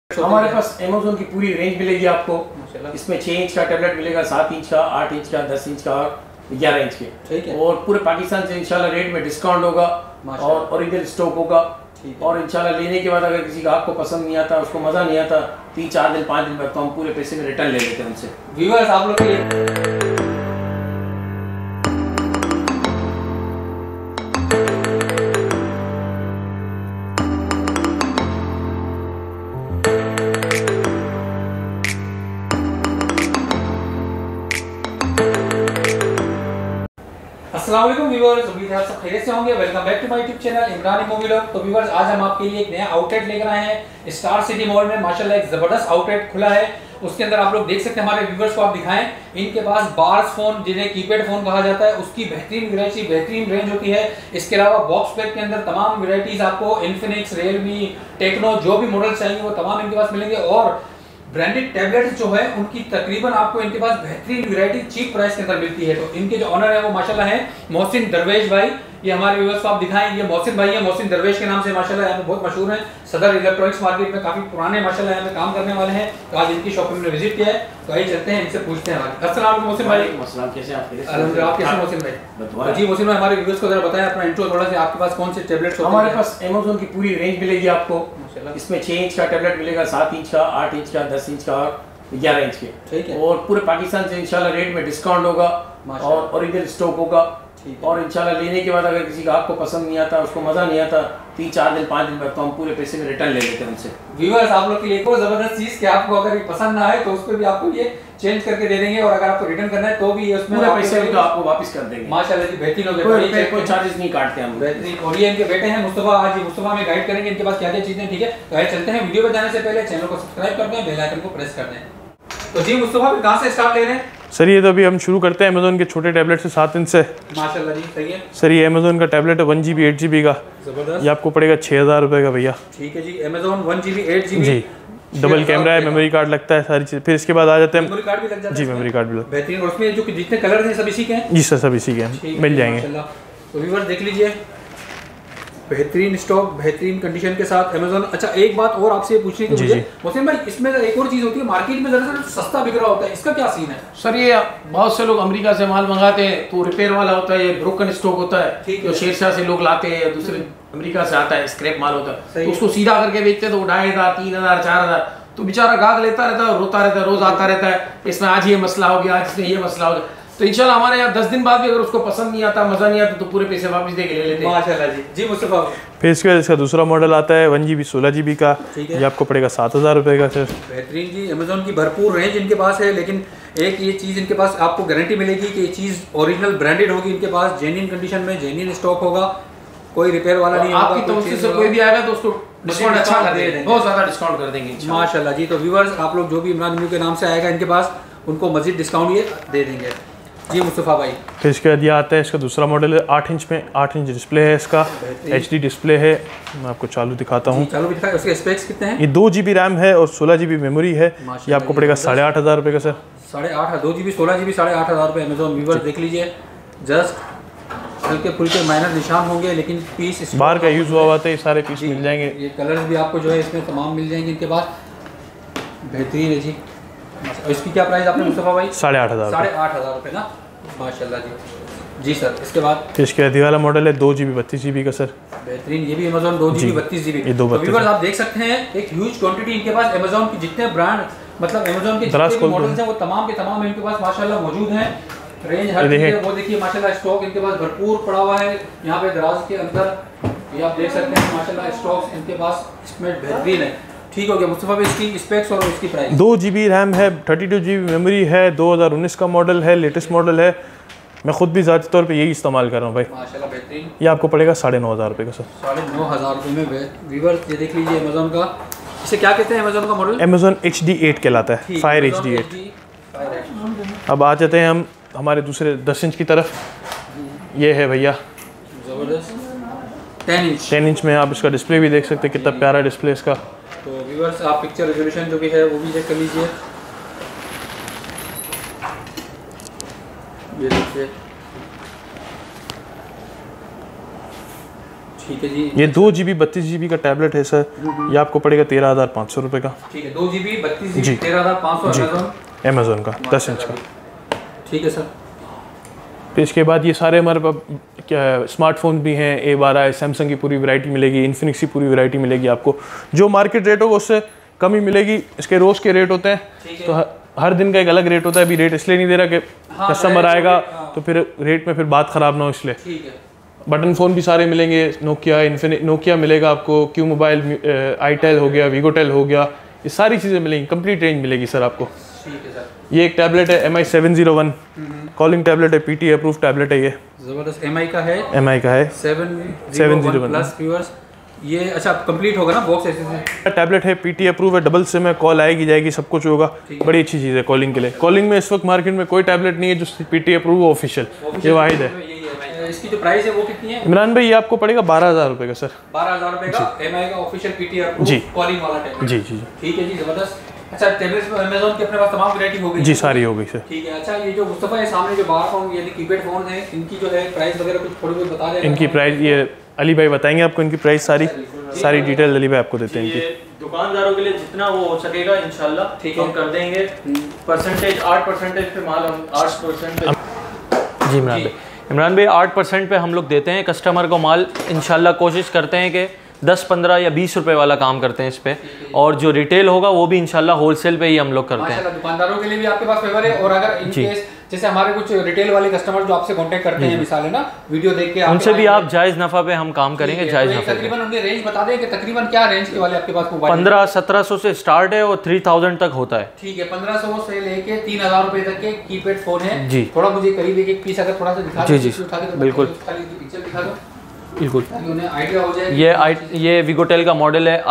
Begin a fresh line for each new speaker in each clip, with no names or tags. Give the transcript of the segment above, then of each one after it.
हमारे पास अमेज़न की पूरी रेंज मिलेगी आपको। इसमें 6 इंच का टैबलेट मिलेगा, 7 इंच का, 8 इंच का, 10 इंच का और 11 इंच के। ठीक है। और पूरे पाकिस्तान से इंशाल्लाह रेट में डिस्काउंट होगा और ओरिजिनल स्टॉक होगा। और इंशाल्लाह लेने के बाद अगर किसी का आपको पसंद नहीं आता, उसको मज़ा नहीं आता, 3-4 दिन 5 दिन बाद तो हम पूरे पैसे में रिटर्न ले लेते हैं उनसे।
व्यूअर्स आप लोग के लिए अस्सलाम वालेकुम व्यूअर्स, उम्मीद है आप सब खैरियत से होंगे। Welcome back to my YouTube channel Imran movie vlog. तो व्यूअर्स आज हम आपके लिए एक नया आउटलेट लेकर आए हैं। स्टार सिटी मॉल में माशाल्लाह एक जबरदस्त आउटलेट खुला है। उसके अंदर आप लोग देख सकते हैं, हमारे व्यूअर्स को आप दिखाएं, इनके पास बार्स फोन जिन्हें कीपैड फोन कहा जाता है उसकी बेहतरीन वैरायटी, बेहतरीन रेंज होती है। इसके अलावा बॉक्स पैक के अंदर तमाम वैरायटीज आपको इन्फिनिक्स, रियलमी, टेक्नो जो भी मॉडल चाहिए वो तमाम इनके पास मिलेंगे। और ब्रांडेड टैबलेट्स जो है उनकी तकरीबन आपको इनके पास बेहतरीन वैरायटी चीप प्राइस के अंदर मिलती है। तो इनके जो ऑनर है वो माशाल्लाह है मोहसिन दरवेश भाई। ये हमारे व्यूअर्स को आप दिखाएं, ये मोहसिन भाई है, मोहसिन दरवेश के नाम से माशाल्लाह यहाँ पे बहुत मशहूर है। सदर इलेक्ट्रॉनिक्स मार्केट में काफी पुराने माशाल्लाह यहाँ पे काम करने वाले हैं। तो आज इनकी शॉप में विजिट किया है, तो आइए चलते हैं इनसे पूछते हैं। अस्सलाम वालेकुम मोहसिन भाई।
कैसे आप?
अल्हम्दुलिल्लाह, आप कैसे मोहसिन भाई? जी मोहसिन भाई, हमारे व्यूअर्स को जरा बताएं अपना इंट्रो थोड़ा सा, आपके पास कौन से टैबलेट्स?
हमारे पास अमेज़न की पूरी रेंज मिलेगी आपको। इसमें 6 इंच का टैबलेट मिलेगा, 7 इंच का, 8 इंच का, 10 इंच का और 11 इंच के। ठीक है। और पूरे पाकिस्तान से इंशाल्लाह रेट में डिस्काउंट होगा और ओरिजिनल स्टॉक होगा। और इंशाल्लाह लेने के बाद अगर किसी का आपको पसंद नहीं आता, उसको मज़ा नहीं आता, 3-4 दिन 5 दिन बाद तो हम पूरे पैसे में रिटर्न ले लेते हैं उनसे।
व्यूअर्स आप लोग के लिए एक और जबरदस्त चीज कि आपको अगर ये पसंद ना आए तो उस पर भी आपको ये चेंज करके दे देंगे, और अगर आपको रिटर्न करना है तो भी ये उसमें
पूरे पैसे तो आपको वापस कर देंगे।
माशाल्लाह जी, बेहतरीन हो गया,
कोई चार्जेस नहीं काटते हम।
बेहतरीन। और ये इनके बेटे हैं मुस्तफा। आज ये मुस्तफा में गाइड करेंगे इनके पास क्या क्या चीजें। ठीक है, तो आइए चलते हैं। वीडियो पे जाने से पहले चैनल को सब्सक्राइब कर दें, बेल आइकन को प्रेस कर दें। तो जी मुस्तफा कहाँ से स्टार्ट ले रहे हैं?
सर ये तो अभी हम शुरू करते हैं अमेज़न के छोटे टैबलेट से 7 इंच से।
माशाल्लाह जी, सही है
सर। ये अमेज़न का टैबलेट है 1 GB 8 GB का।
जबरदस्त।
ये आपको पड़ेगा 6000 रुपये का भैया।
ठीक है जी, अमेज़न 1 GB 8 GB
जी। डबल कैमरा है, मेमोरी कार्ड लगता है, सारी चीज़। फिर इसके बाद आ जाते हैं,
मेमोरी कार्ड भी लग जाता है
जी मेमोरी कार्ड भी लगता है।
बेहतरीन। और उसमें जो जितने कलर हैं सब इसी के हैं?
जी सर, सब इसी के हैं, मिल जाएंगे।
तो व्यूअर्स देख लीजिए, बेहतरीन स्टॉक, बेहतरीन कंडीशन के साथ अमेज़न। अच्छा एक बात और आपसे पूछनी थी मुझे मोहसिन भाई, इसमें एक और चीज़ होती है, मार्केट में ज़रा सस्ता बिक रहा होता है, इसका क्या सीन है?
सर ये बहुत से लोग अमेरिका से माल मंगाते हैं तो रिपेयर वाला होता है, ये ब्रोकन स्टॉक होता है, जो शेरशाह से लोग लाते हैं या दूसरे अमेरिका से आता है, स्क्रैप माल होता है, तो उसको सीधा करके बेचते हैं तो 2500, 3000, 4000, तो बेचारा गाहक लेता रहता है, रोता रहता है, रोज आता रहता है, इसमें आज ये मसला हो गया, आज इसमें ये मसला हो गया। तो इंशाल्लाह हमारे यहाँ 10 दिन बाद भी अगर उसको पसंद नहीं आता, मजा नहीं आता, तो पूरे पैसे वापस दे के ले लेते हैं।
माशाल्लाह जी। जी मुस्तफा।
फिर इसके बाद इसका दूसरा मॉडल आता है 1 GB 16 GB का। ये आपको पड़ेगा 7000 रुपये का सर।
बेहतरीन जी। अमेज़न की भरपूर रेंज इनके पास है, लेकिन एक ये चीज़ इनके पास आपको गारंटी मिलेगी कि ये चीज़ ओरिजिनल ब्रांडेड होगी, इनके पास जेन्युइन कंडीशन में जेन्युइन स्टॉक होगा, कोई रिपेयर वाला नहीं होगा।
आपकी तवज्जो से कोई भी आएगा तो उसको डिस्काउंट अच्छा कर देंगे, बहुत ज़्यादा डिस्काउंट कर देंगे
माशाल्लाह जी। तो व्यूअर्स आप लोग जो भी इमरान न्यू के नाम से आएगा इनके पास, उनको मजीद डिस्काउंट ये दे देंगे। जी मुस्तफा भाई।
फिर इसके बाद ये आता है, इसका दूसरा मॉडल है 8 इंच में, 8 इंच डिस्प्ले है इसका, HD डिस्प्ले है। मैं आपको चालू दिखाता हूँ।
चालू दिखाएं। उसके स्पेक्स कितने हैं?
ये 2 GB रैम है और 16 GB मेमोरी है। ये आपको पड़ेगा 8500 रुपये का सर।
8.5, 2 GB 16 GB 8500 रुपये अमेज़न। व्यूअर्स देख लीजिए, जस्ट हल्के फुल्के माइनर निशान होंगे, लेकिन पीस
बाहर का यूज़ हुआ था, ये सारे पीस मिल जाएंगे।
ये कलर्स भी आपको जो है इसमें तमाम मिल जाएंगे इनके पास। बेहतरीन है जी। इसकी क्या प्राइस आपने मुस्तफा भाई?
8500।
8500 रुपये ना, माशाल्लाह जी। जी सर। इसके बाद
फिर इसके बाद ये वाला मॉडल है 2 GB 32 GB का सर।
बेहतरीन। ये भी अमेज़न 2 GB 32 GB।
ये 2
व्यूअर्स आप देख सकते हैं एक ह्यूज क्वांटिटी इनके पास अमेज़न की, जितने ब्रांड मतलब अमेज़न के जितने भी मॉडल्स हैं वो तमाम के तमाम इनके पास माशाल्लाह मौजूद हैं। रेंज हर चीज़ है, वो देखिए माशाल्लाह स्टॉक इनके पास भरपूर पड़ा हुआ है। यहाँ पे दराज के अंदर ये आप देख सकते हैं माशाल्लाह स्टॉक इनके पास इसमें बेहतरीन है। ठीक हो गया मुस्तफा भाई, इसकी स्पेक्स और इसकी प्राइस?
2 GB रैम है, 32 GB मेमोरी है, 2019 का मॉडल है, लेटेस्ट मॉडल है। मैं खुद भी ज़ाती तौर पे यही इस्तेमाल कर रहा हूँ भाई।
माशाल्लाह बेहतरीन।
ये आपको पड़ेगा 9500 रुपये का सर।
9500 रुपये में। व्यूअर्स ये देख लीजिए अमेज़न का, इसे क्या कहते हैं अमेज़न का मॉडल?
अमेज़न HD 8 कहलाता है, फायर HD 8। अब आ जाते हैं हम हमारे दूसरे 10 इंच की तरफ। ये है भैया
ज़बरदस्त 10 इंच।
10 इंच में आप इसका डिस्प्ले भी देख सकते हैं, कितना प्यारा डिस्प्ले इसका।
तो व्यूअर्स आप पिक्चर रेजोल्यूशन जो भी है वो भी चेक कर लीजिए। ये देखिए ठीक है जी।
ये 2 GB 32 GB का टैबलेट है सर, ये आपको पड़ेगा 13,500 रुपये का।
ठीक है, 2 GB 32 GB 13,500
अमेजोन का 10 इंच का।
ठीक है सर।
फिर इसके बाद ये सारे हमारे पास क्या स्मार्टफोन भी हैं, A12 सैमसंग की पूरी वैरायटी मिलेगी, इन्फिनिक्स की पूरी वैरायटी मिलेगी आपको। जो मार्केट रेट होगा उससे कम ही मिलेगी। इसके रोज़ के रेट होते हैं, तो हर दिन का एक अलग रेट होता है। अभी रेट इसलिए नहीं दे रहा कि कस्टमर आएगा तो फिर रेट में फिर बात ख़राब ना हो, इसलिए।
ठीक है।
बटन फ़ोन भी सारे मिलेंगे, नोकिया मिलेगा आपको, क्यू मोबाइल, आईटेल हो गया, वीगोटेल हो गया, ये सारी चीज़ें मिलेंगी, कंप्लीट रेंज मिलेगी सर आपको।
ठीक है सर।
ये एक टैबलेट है MI 701 कॉलिंग टैबलेट है, PT अप्रूव टैबलेट है ये।
ज़बरदस्त। MI का है
701
प्लस व्यूअर्स। ये अच्छा कंप्लीट होगा ना बॉक्स ऐसे से?
टैबलेट है, PT अप्रूव है, डबल सिम है, कॉल आएगी जाएगी, सब कुछ होगा। बड़ी अच्छी चीज़ है कॉलिंग के लिए। कॉलिंग में इस वक्त मार्केट में कोई टैबलेट नहीं है जो PT अप्रूव ऑफिशियल, ये वाहिद है।
इसकी जो प्राइस है वो कितनी है
इमरान भाई? ये आपको पड़ेगा 12,000 रुपये का सर।
12,000 रुपये का MI का ऑफिशियल PT अप्रूव कॉलिंग वाला टैबलेट।
जी जी।
ठीक है जी, ज़बरदस्त। अच्छा, टैबलेट्स में अमेज़न के अपने पास तमाम वैरायटी हो गई?
जी सारी हो गई सर।
ठीक है। अच्छा, ये जो मुस्तफ़ा है सामने जो बाहर फोन यानी कीपैड फोन है, इनकी जो है प्राइस वगैरह कुछ थोड़ी बहुत बता दें।
इनकी प्राइस ये अली भाई बताएंगे आपको, इनकी प्राइस सारी डिटेल अली भाई आपको देते हैं इनकी।
दुकानदारों के लिए जितना वो हो सकेगा इंशाल्लाह हम कर देंगे। परसेंटेज 8% पे माल हम 8%
जी
इमरान भाई 8% पे हम लोग देते हैं कस्टमर को माल। इंशाल्लाह कोशिश करते हैं कि 10, 15 या 20 रुपए वाला काम करते हैं इस पे, और जो रिटेल होगा वो भी इंशाल्लाह होलसेल पे ही हम लोग करते हैं।
दुकानदारों के लिए भी आपके पास फेवर है, और अगर इन केस जैसे हमारे कुछ रिटेल वाले कस्टमर जो आपसे कांटेक्ट करते हैं, मिसाल है ना, वीडियो देख के
उनसे भी आप जायज़ नफ़ा पे हम काम करेंगे। जायज़ नफ़ा
तकरीबन उन्हें रेंज बता दें कि तकरीबन क्या रेंज के वाले आपके पास मोबाइल?
1500-1700 से स्टार्ट है और 3000 तक होता है।
ठीक है, 1500 से लेके 3000 रुपए तक के कीपैड फोन है
जी।
थोड़ा मुझे करीब एक पीस अगर थोड़ा सा दिखा
जी जी बिल्कुल
पिक्चर दिखा दो,
बिल्कुल
उन्हें आइडिया हो जाए।
ये वीगोटेल का मॉडल है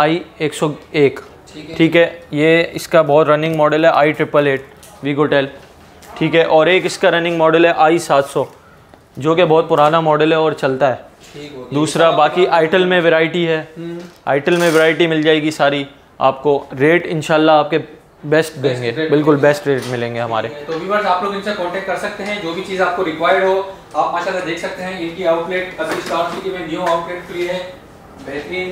i101। ठीक है, ये इसका बहुत रनिंग मॉडल है i888 वीगोटेल। ठीक है, और एक इसका रनिंग मॉडल है i700 जो कि बहुत पुराना मॉडल है और चलता है। दूसरा बाकी आईटेल में वैरायटी है, आईटेल में वैरायटी मिल जाएगी सारी आपको। रेट इंशाल्लाह आपके बेस्ट देंगे, बिल्कुल बेस्ट रेट मिलेंगे हमारे।
तो व्यूअर्स आप लोग इनसे कांटेक्ट कर सकते हैं, जो भी चीज़ आपको रिक्वायर्ड हो आप माशाल्लाह देख सकते हैं। इनकी आउटलेट अभी स्टार सिटी में न्यू आउटलेट खुली है, बेहतरीन।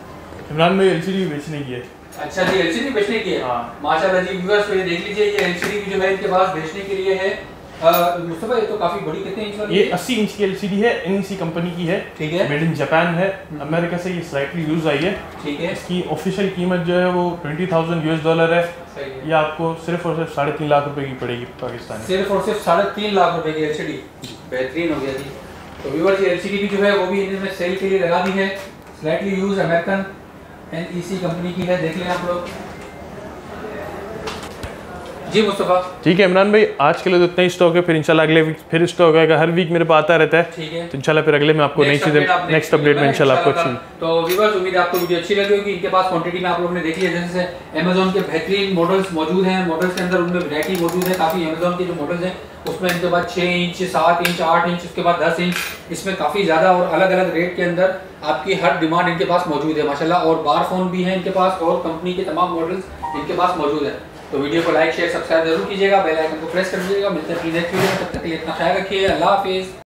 इमरान भाई LCD बेचने की है।
अच्छा जी, LCD बेचने की है। माशाल्लाह जी व्यूअर्स ये देख लीजिए, ये LCD भी जो है इनके पास बेचने के लिए है। मुस्तफा ये तो काफी बड़ी, कितने इंच वाली?
ये 80 इंच की LCD है, NEC कंपनी की है। ठीक है, मेड इन जापान है, अमेरिका से ये स्लाइटली यूज आई है। ठीक है, इसकी ऑफिशियल कीमत जो है वो $20,000 है। ये आपको सिर्फ और सिर्फ 3.5 लाख रुपए की पड़ेगी पाकिस्तानी।
सिर्फ और सिर्फ 3.5 लाख रुपए की LCD, बेहतरीन हो गया जी। तो व्यूअर्स ये LCD भी जो है वो भी इन्होंने सेल के लिए लगा दी है, slightly used American NEC company की है, देख लें आप लोग। जी मुस्तफा। ठीक
है इमरान भाई, आज के लिए तो इतना ही स्टॉक है, फिर इंशाल्लाह अगले वीक फिर स्टॉक आएगा। हर वीक मेरे पास आता रहता है। ठीक है, तो इंशाल्लाह फिर अगले में आपको नई चीजें नेक्स्ट अपडेट में इंशाल्लाह आपको अच्छी।
तो व्यूअर्स उम्मीद है आपको वीडियो अच्छी लगी होगी। इनके पास क्वांटिटी में आप लोगों ने देख लिया, जैसे अमेज़न के बेहतरीन मॉडल्स मौजूद हैं। मॉडल्स के अंदर उनमें वैरायटी मौजूद है काफ़ी। अमेज़न के जो मॉडल्स हैं उसमें इनके पास 6 इंच, 7 इंच, 8 इंच, उसके बाद 10 इंच, इसमें काफ़ी ज़्यादा और अलग अलग रेट के अंदर आपकी हर डिमांड इनके पास मौजूद है माशाल्लाह। और बार फोन भी है इनके पास, और कंपनी के तमाम मॉडल्स इनके पास मौजूद है। तो वीडियो को लाइक शेयर सब्सक्राइब जरूर कीजिएगा, बेल आइकन को प्रेस कर दीजिएगा। मिलते हैं नेक्स्ट वीडियो में, तब तक के लिए इतना ख्याल रखिए। अल्लाह हाफिज़।